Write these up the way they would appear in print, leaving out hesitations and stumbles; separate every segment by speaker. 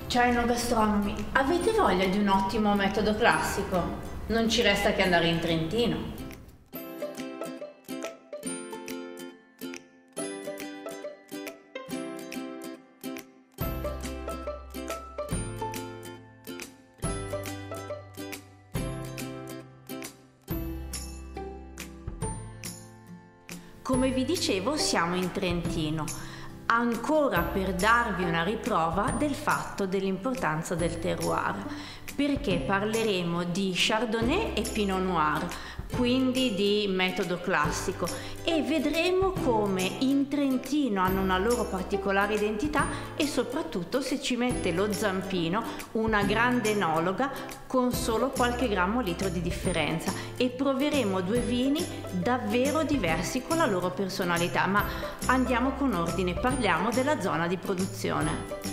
Speaker 1: Ciao enogastronomi, avete voglia di un ottimo metodo classico? Non ci resta che andare in Trentino. Come vi dicevo, siamo in Trentino, ancora per darvi una riprova del fatto dell'importanza del terroir, perché parleremo di Chardonnay e Pinot Noir, quindi di metodo classico, e vedremo come in Trentino hanno una loro particolare identità e soprattutto se ci mette lo zampino, una grande enologa, con solo qualche grammo litro di differenza, e proveremo due vini davvero diversi con la loro personalità. Ma andiamo con ordine, parliamo della zona di produzione.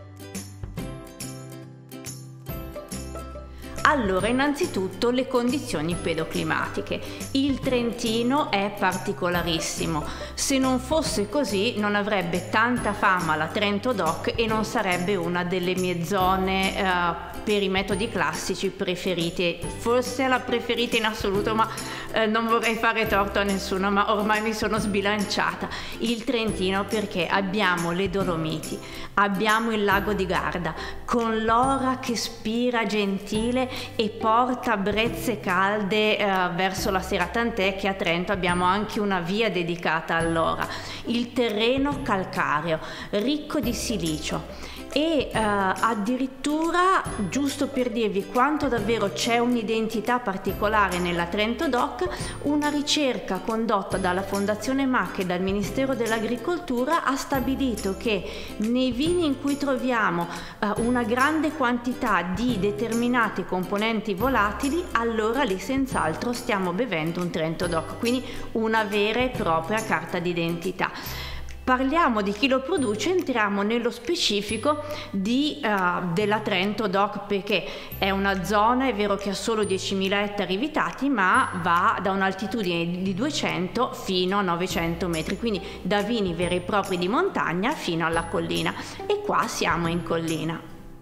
Speaker 1: Allora, innanzitutto le condizioni pedoclimatiche. Il Trentino è particolarissimo. Se non fosse così non avrebbe tanta fama la Trento Doc e non sarebbe una delle mie zone per i metodi classici preferite. Forse la preferita in assoluto, ma non vorrei fare torto a nessuno, ma ormai mi sono sbilanciata. Il Trentino perché abbiamo le Dolomiti, abbiamo il lago di Garda, con l'Ora che spira gentile e porta brezze calde verso la sera, tant'è che a Trento abbiamo anche una via dedicata all'Ora. Il terreno calcareo, ricco di silicio e addirittura, giusto per dirvi quanto davvero c'è un'identità particolare nella Trento Doc, una ricerca condotta dalla Fondazione MAC e dal Ministero dell'Agricoltura ha stabilito che nei vini in cui troviamo una grande quantità di determinati componenti volatili, allora lì senz'altro stiamo bevendo un Trento Doc, quindi una vera e propria carta d'identità. Parliamo di chi lo produce, entriamo nello specifico della Trento Doc, perché è una zona, è vero che ha solo 10.000 ettari vitati, ma va da un'altitudine di 200 fino a 900 metri, quindi da vini veri e propri di montagna fino alla collina, e qua siamo in collina.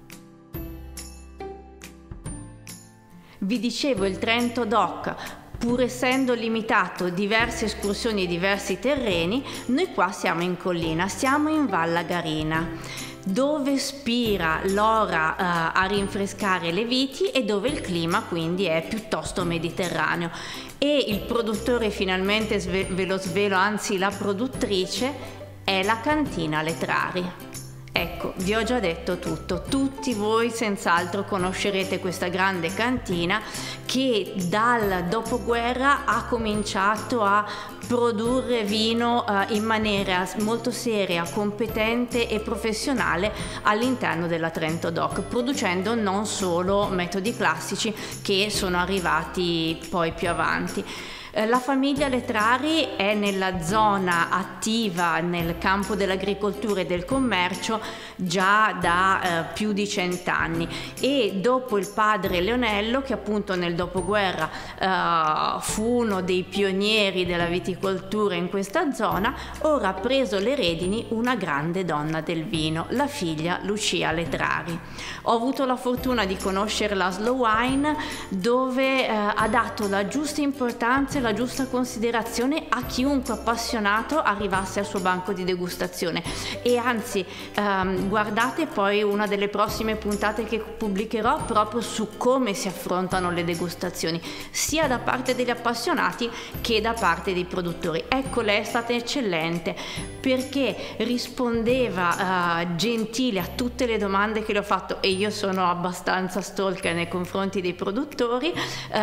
Speaker 1: Vi dicevo, il Trento Doc, pur essendo limitato a diverse escursioni e diversi terreni, noi qua siamo in collina, siamo in Vallagarina, dove spira l'Ora a rinfrescare le viti e dove il clima quindi è piuttosto mediterraneo. E il produttore, finalmente ve lo svelo, anzi la produttrice, è la cantina Letrari. Ecco, vi ho già detto tutto, tutti voi senz'altro conoscerete questa grande cantina che dal dopoguerra ha cominciato a produrre vino in maniera molto seria, competente e professionale all'interno della Trento Doc, producendo non solo metodi classici che sono arrivati poi più avanti. La famiglia Letrari è nella zona attiva nel campo dell'agricoltura e del commercio già da più di 100 anni, e dopo il padre Leonello, che appunto nel dopoguerra fu uno dei pionieri della viticoltura in questa zona, ora ha preso le redini una grande donna del vino, la figlia Lucia Letrari. Ho avuto la fortuna di conoscere l'Aslo Wine, dove ha dato la giusta importanza, la giusta considerazione a chiunque appassionato arrivasse al suo banco di degustazione. E anzi, guardate poi una delle prossime puntate che pubblicherò proprio su come si affrontano le degustazioni, sia da parte degli appassionati che da parte dei produttori. Ecco, lei è stata eccellente perché rispondeva gentile a tutte le domande che le ho fatto, e io sono abbastanza stalker nei confronti dei produttori.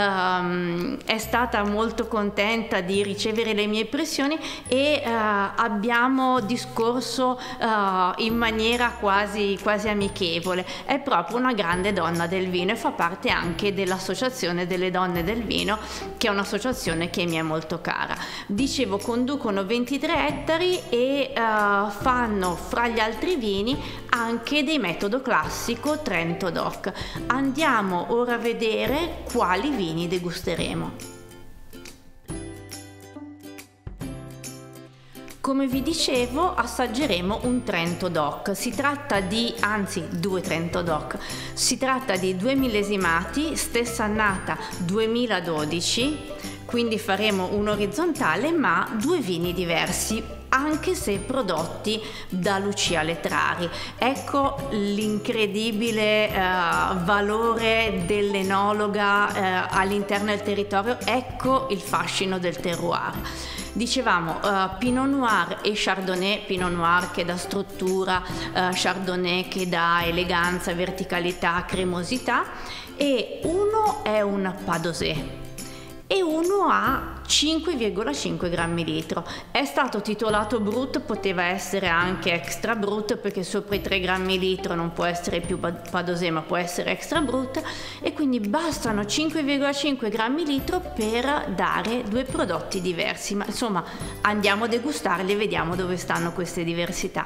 Speaker 1: È stata molto contenta di ricevere le mie impressioni e abbiamo discorso in maniera quasi amichevole. È proprio una grande donna del vino e fa parte anche dell'Associazione delle Donne del Vino, che è un'associazione che mi è molto cara. Dicevo, conducono 23 ettari e fanno fra gli altri vini anche dei metodo classico Trento Doc. Andiamo ora a vedere quali vini degusteremo. Come vi dicevo, assaggeremo un Trento DOC. Si tratta di, anzi, due Trento DOC. Si tratta di 2 millesimati, stessa annata 2012, quindi faremo un orizzontale, ma 2 vini diversi, anche se prodotti da Lucia Letrari. Ecco l'incredibile valore dell'enologa all'interno del territorio, ecco il fascino del terroir. Dicevamo Pinot Noir e Chardonnay, Pinot Noir che dà struttura, Chardonnay che dà eleganza, verticalità, cremosità, e uno è un Padosé e uno ha 5,5 grammi litro. È stato titolato Brut, poteva essere anche Extra Brut, perché sopra i 3 grammi litro non può essere più Padosé ma può essere Extra Brut, e quindi bastano 5,5 grammi litro per dare 2 prodotti diversi. Ma insomma, andiamo a degustarli e vediamo dove stanno queste diversità.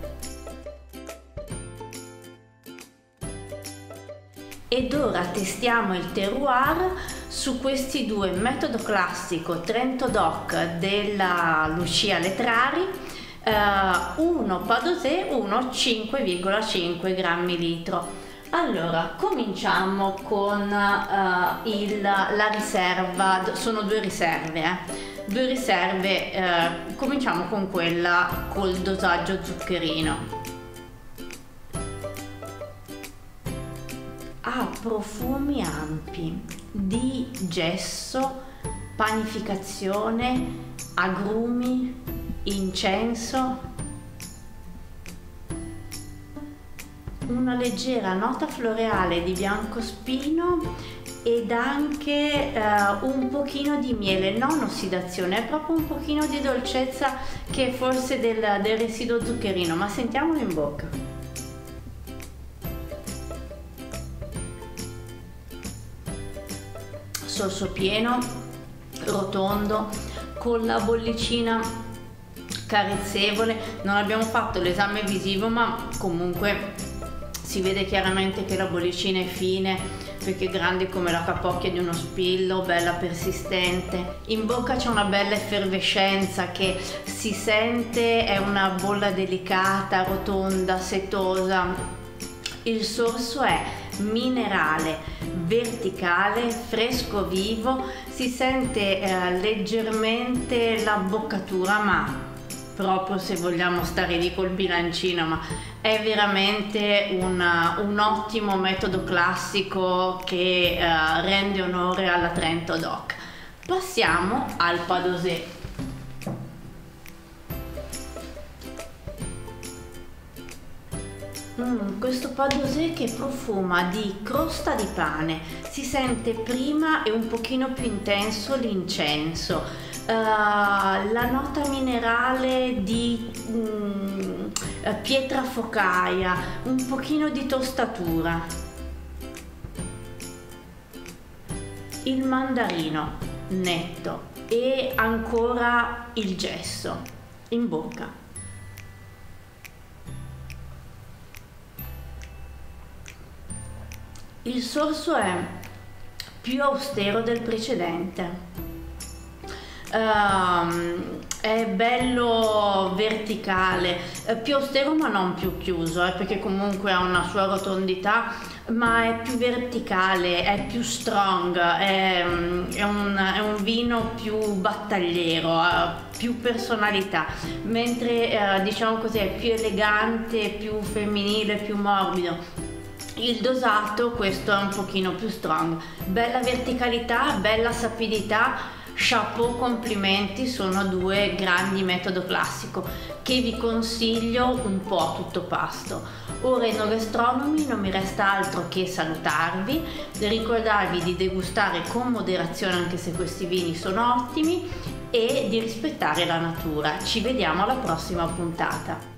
Speaker 1: Ed ora testiamo il terroir su questi due, metodo classico Trento DOC della Lucia Letrari, uno Padosé, uno 5,5 grammi litro. Allora, cominciamo con la riserva, sono due riserve, cominciamo con quella col dosaggio zuccherino. Ha profumi ampi di gesso, panificazione, agrumi, incenso, una leggera nota floreale di biancospino ed anche un pochino di miele, non ossidazione, è proprio un pochino di dolcezza che è forse del residuo zuccherino, ma sentiamolo in bocca. Sorso pieno, rotondo, con la bollicina carezzevole. Non abbiamo fatto l'esame visivo, ma comunque si vede chiaramente che la bollicina è fine, perché è grande come la capocchia di uno spillo, bella persistente. In bocca c'è una bella effervescenza che si sente, è una bolla delicata, rotonda, setosa. Il sorso è minerale, verticale, fresco vivo, si sente leggermente la boccatura, ma proprio se vogliamo stare lì col bilancino, ma è veramente un ottimo metodo classico che rende onore alla Trento DOC. Passiamo al Padosé. Questo Padosé che profuma di crosta di pane, si sente prima e un pochino più intenso l'incenso, la nota minerale di pietra focaia, un pochino di tostatura, il mandarino netto e ancora il gesso in bocca. Il sorso è più austero del precedente, è bello verticale, più austero ma non più chiuso, perché comunque ha una sua rotondità, ma è più verticale, è più strong, è un vino più battagliero, ha più personalità, mentre diciamo così è più elegante, più femminile, più morbido. Il dosato, questo è un pochino più strong, bella verticalità, bella sapidità, chapeau, complimenti, sono due grandi metodo classico che vi consiglio un po' a tutto pasto. Ora in Enogastronomy non mi resta altro che salutarvi, ricordarvi di degustare con moderazione anche se questi vini sono ottimi e di rispettare la natura. Ci vediamo alla prossima puntata.